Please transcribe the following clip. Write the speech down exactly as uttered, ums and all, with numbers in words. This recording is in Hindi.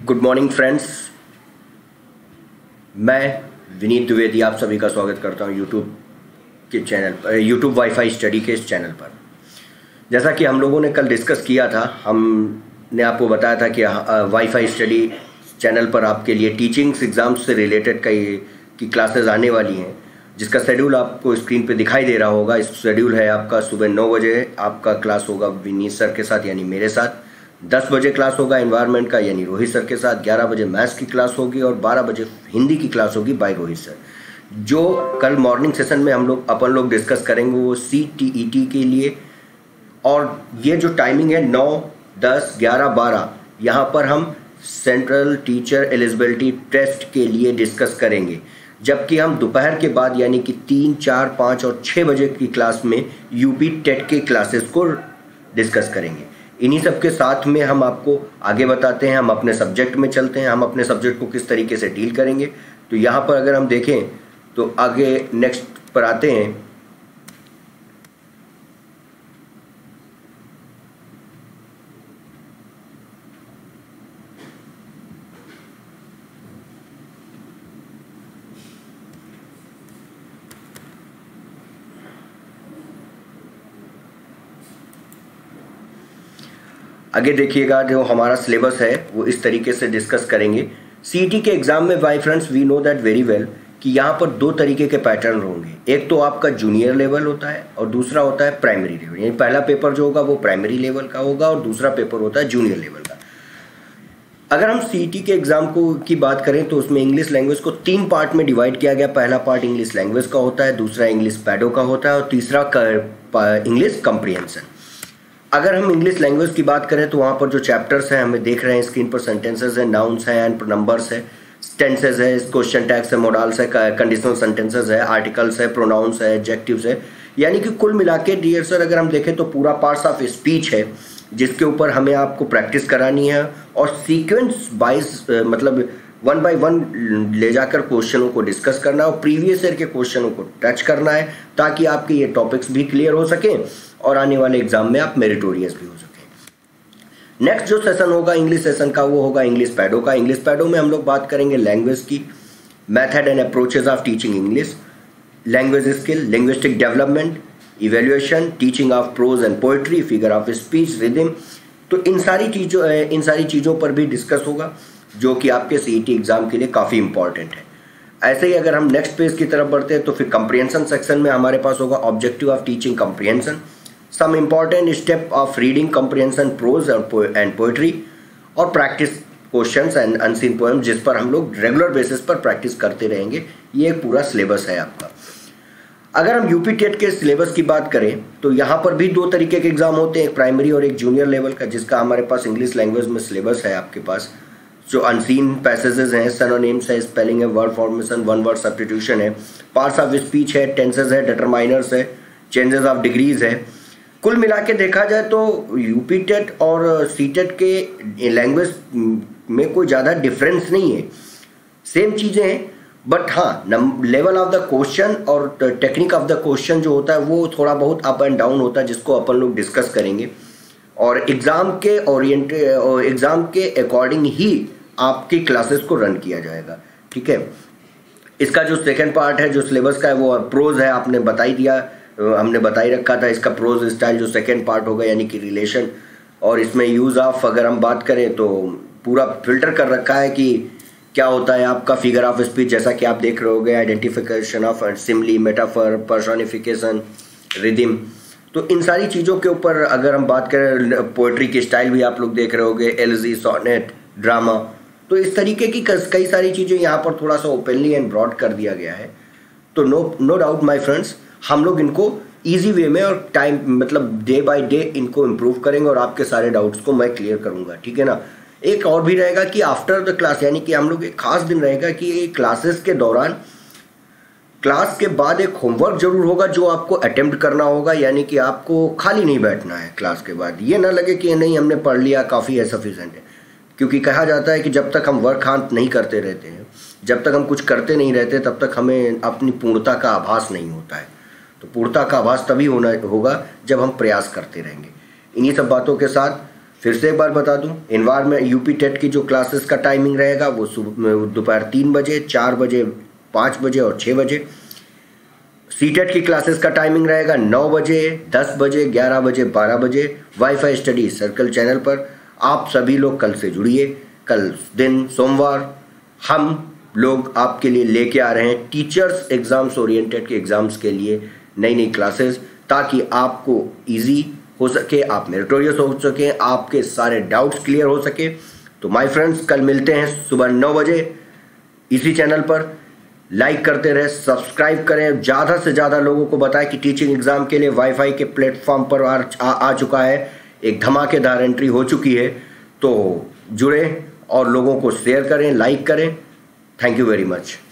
गुड मॉर्निंग फ्रेंड्स, मैं विनीत द्विवेदी आप सभी का स्वागत करता हूं यूट्यूब के चैनल यूट्यूब वाईफाई स्टडी के इस चैनल पर। जैसा कि हम लोगों ने कल डिस्कस किया था, हमने आपको बताया था कि वाईफाई स्टडी चैनल पर आपके लिए टीचिंग्स एग्ज़ाम्स से रिलेटेड कई की क्लासेस आने वाली हैं, जिसका शेड्यूल आपको स्क्रीन पे दिखाई दे रहा होगा। इस शेड्यूल है आपका सुबह नौ बजे आपका क्लास होगा विनीत सर के साथ यानी मेरे साथ, दस बजे क्लास होगा एनवायरनमेंट का यानी रोहित सर के साथ, ग्यारह बजे मैथ्स की क्लास होगी और बारह बजे हिंदी की क्लास होगी बाय रोहित सर। जो कल मॉर्निंग सेशन में हम लोग अपन लोग डिस्कस करेंगे वो सी टी ई टी के लिए, और ये जो टाइमिंग है नौ दस ग्यारह बारह, यहाँ पर हम सेंट्रल टीचर एलिजिबिलिटी टेस्ट के लिए डिस्कस करेंगे, जबकि हम दोपहर के बाद यानी कि तीन चार पाँच और छः बजे की क्लास में यूपी टेट के क्लासेस को डिस्कस करेंगे। इन्हीं सब के साथ में हम आपको आगे बताते हैं, हम अपने सब्जेक्ट में चलते हैं, हम अपने सब्जेक्ट को किस तरीके से डील करेंगे। तो यहाँ पर अगर हम देखें तो आगे नेक्स्ट पर आते हैं। आगे देखिएगा, जो हमारा सिलेबस है वो इस तरीके से डिस्कस करेंगे। सीईटी के एग्जाम में भाई friends we know that very well कि यहाँ पर दो तरीके के पैटर्न होंगे। एक तो आपका जूनियर लेवल होता है और दूसरा होता है प्राइमरी लेवल, यानी पहला पेपर जो होगा वो प्राइमरी लेवल का होगा और दूसरा पेपर होता है जूनियर लेवल का। अगर हम सीईटी के एग्जाम को की बात करें तो उसमें इंग्लिश लैंग्वेज को तीन पार्ट में डिवाइड किया गया। पहला पार्ट इंग्लिश लैंग्वेज का होता है, दूसरा इंग्लिश पैडो का होता है और तीसरा इंग्लिश कंप्रीहेंशन। अगर हम इंग्लिश लैंग्वेज की बात करें तो वहाँ पर जो चैप्टर्स हैं हमें देख रहे हैं स्क्रीन पर, सेंटेंसेस है, नाउन्स हैं एंड नंबर्स है, टेंसेस है, क्वेश्चन टैग्स है, मॉडल्स है, कंडीशनल सेंटेंसेस है, आर्टिकल्स है, प्रोनाउंस है, एडजेक्टिव्स है। यानी कि कुल मिला के डियर सर अगर हम देखें तो पूरा पार्ट्स ऑफ स्पीच है जिसके ऊपर हमें आपको प्रैक्टिस करानी है और सीक्वेंस वाइज मतलब वन बाय वन ले जाकर क्वेश्चनों को डिस्कस करना और प्रीवियस ईयर के क्वेश्चनों को टच करना है, ताकि आपके ये टॉपिक्स भी क्लियर हो सकें और आने वाले एग्जाम में आप मेरिटोरियस भी हो सकें। नेक्स्ट जो सेशन होगा इंग्लिश सेशन का वो होगा इंग्लिश पैडो का। इंग्लिश पैडो में हम लोग बात करेंगे लैंग्वेज की, method and approaches of teaching English, language skill, linguistic development, evaluation, teaching of prose and poetry, figure of speech, rhythm. तो इन सारी चीज़ों इन सारी चीज़ों पर भी डिस्कस होगा जो कि आपके सीईटी एग्जाम के लिए काफ़ी इंपॉर्टेंट है। ऐसे ही अगर हम नेक्स्ट पेज की तरफ बढ़ते हैं तो फिर कंप्रीहेंशन सेक्शन में हमारे पास होगा objective of teaching comprehension, some important step of reading comprehension, prose and poetry और practice questions and unseen poem, जिस पर हम लोग रेगुलर बेसिस पर प्रैक्टिस करते रहेंगे। ये एक पूरा सिलेबस है आपका। अगर हम यूपी टेट के सिलेबस की बात करें तो यहाँ पर भी दो तरीके के एग्जाम होते हैं, एक प्राइमरी और एक जूनियर लेवल का, जिसका हमारे पास इंग्लिश लैंग्वेज में सिलेबस है आपके पास। जो अनसीन पैसेजेस हैं, सिनोनिम्स है, स्पेलिंग है, word formation, one word substitution है, पार्ट्स ऑफ स्पीच है, टेंसेस है, डिटरमाइनर्स है, चेंजेस ऑफ डिग्रीज है। कुल मिला के देखा जाए तो यूपी टेट और सी टेट के लैंग्वेज में कोई ज़्यादा डिफरेंस नहीं है, सेम चीज़ें हैं, बट हाँ लेवल ऑफ द क्वेश्चन और टेक्निक ऑफ द क्वेश्चन जो होता है वो थोड़ा बहुत अप एंड डाउन होता है, जिसको अपन लोग डिस्कस करेंगे। और एग्ज़ाम के ओरिएंट और एग्ज़ाम के अकॉर्डिंग ही आपकी क्लासेस को रन किया जाएगा, ठीक है। इसका जो सेकंड पार्ट है जो सिलेबस का है वो प्रोज है, आपने बता ही दिया, हमने बता ही रखा था इसका प्रोज स्टाइल जो सेकंड पार्ट होगा, यानी कि रिलेशन। और इसमें यूज़ ऑफ अगर हम बात करें तो पूरा फिल्टर कर रखा है कि क्या होता है आपका फिगर ऑफ स्पीच, जैसा कि आप देख रहे होगे, identification of simile, metaphor, personification, rhythm. तो इन सारी चीज़ों के ऊपर अगर हम बात करें, पोएट्री की स्टाइल भी आप लोग देख रहे होगे, एलजी, सोनेट, ड्रामा, तो इस तरीके की कई सारी चीज़ें यहाँ पर थोड़ा सा ओपनली एंड ब्रॉड कर दिया गया है। तो no no doubt my friends, हम लोग इनको इजी वे में और टाइम मतलब डे बाय डे इनको इम्प्रूव करेंगे और आपके सारे डाउट्स को मैं क्लियर करूँगा, ठीक है ना। एक और भी रहेगा कि आफ्टर द क्लास, यानी कि हम लोग एक खास दिन रहेगा कि क्लासेस के दौरान क्लास के बाद एक होमवर्क जरूर होगा जो आपको अटेम्प्ट करना होगा, यानी कि आपको खाली नहीं बैठना है क्लास के बाद। ये ना लगे कि नहीं हमने पढ़ लिया काफ़ी है, सफिशेंट है, क्योंकि कहा जाता है कि जब तक हम वर्क हाथ नहीं करते रहते हैं, जब तक हम कुछ करते नहीं रहते, तब तक हमें अपनी पूर्णता का आभास नहीं होता है। तो पूर्णता का आभास तभी होना होगा जब हम प्रयास करते रहेंगे। इन्हीं सब बातों के साथ फिर से एक बार बता दूं, एनवायरमेंट यूपी टेट की जो क्लासेस का टाइमिंग रहेगा वो दोपहर तीन बजे, चार बजे, पाँच बजे और छः बजे। सी टेट की क्लासेस का टाइमिंग रहेगा नौ बजे, दस बजे, ग्यारह बजे, बारह बजे, वाईफाई स्टडी सर्कल चैनल पर। आप सभी लोग कल से जुड़िए। कल दिन सोमवार हम लोग आपके लिए लेके आ रहे हैं टीचर्स एग्जाम्स ओरिएंटेड के एग्जाम्स के लिए नई नई क्लासेस, ताकि आपको इजी हो सके, आप मेरिटोरियस हो सके, आपके सारे डाउट्स क्लियर हो सके। तो माय फ्रेंड्स, कल मिलते हैं सुबह नौ बजे इसी चैनल पर। लाइक करते रहे, सब्सक्राइब करें, ज़्यादा से ज़्यादा लोगों को बताएं कि टीचिंग एग्जाम के लिए वाईफाई के प्लेटफॉर्म पर आ, आ, आ चुका है, एक धमाकेदार एंट्री हो चुकी है। तो जुड़ें और लोगों को शेयर करें, लाइक करें। Thank you very much.